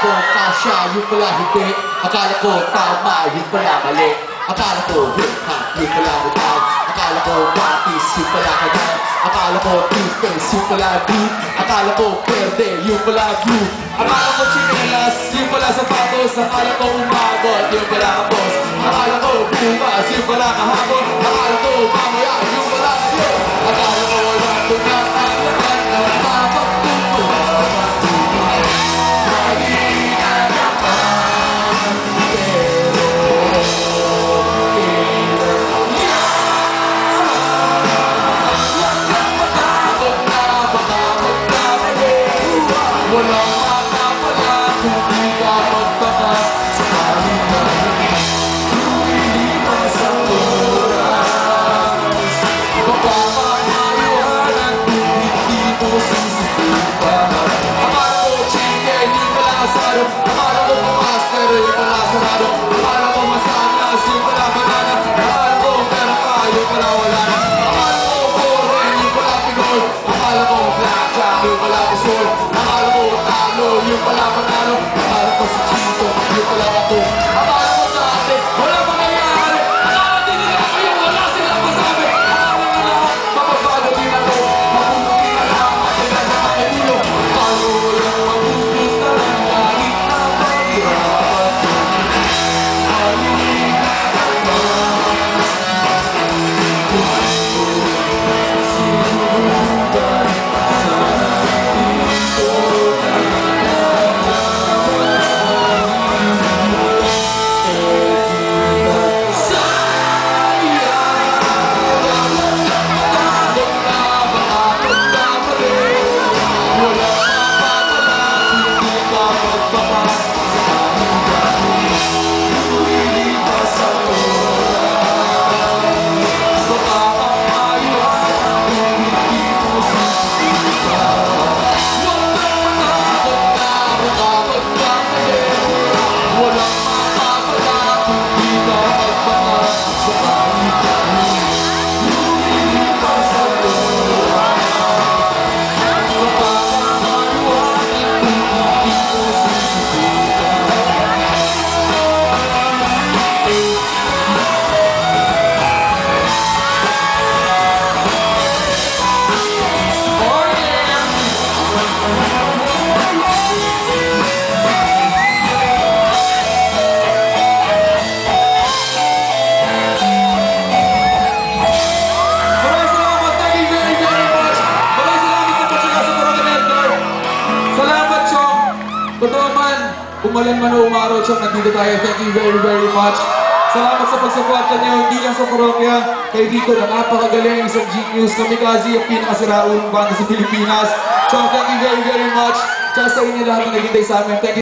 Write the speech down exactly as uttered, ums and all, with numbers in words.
ko kasya, yung pala hindi. Akala ko tama, yung pala mali. Akala ko hip hop, yung pala metal. Akala ko practice, yung pala kanal. Akala ko two-face, yung pala beat. Akala ko perde, yung pala groove. Akala ko chinelas, yung pala sapatos. Akala ko umagot, yung pala kapos. Akala ko bukas, yung pala kahapon. Akala ko mamaya, yung pala ngayon. Akala ko wala ko na ang laman ng mapagtutunan. Mahina naman, pero kailan yan? Matakot na, baka magkamali. Walang makapala kung di ka magtaka. Sakali na lumilipas ang oras. Baka maiwanan kung hindi mo sisipan. Akala ko chicken, yung pala asado. Akala ko master, yung pala sarado. Akala ko masanas, yung pala banana. Akala ko meron ka, yung pala wala na. Akala ko foreign, yung pala Pinoy. Akala ko blackjack, yung pala pusol. Akala ko talo, yung pala panalo. Akala ko si Chito, yung pala ako. Akala ko dati, wala mangyayari. Akala din nila ako yung wala silang masabi. Akala nila ako, mapabago din ako. Mabuti na lang, sila na makiulo. Akala ko walang mabutos na lang, kahit na mahirapan. Mahina naman, sinubukan sana dito na totoo man, umalan man o umaraw siya, nandito tayo. Thank you very, very much. Salamat sa pagsuporta niyo, hindi lang sa parokya, kay Rico na napakagaling, isang genius, kamikaze, yung pinakasiraulong banda sa Pilipinas. So, thank you very, very much. Tsaka sa inyo lahat na naghintay sa amin. Thank you.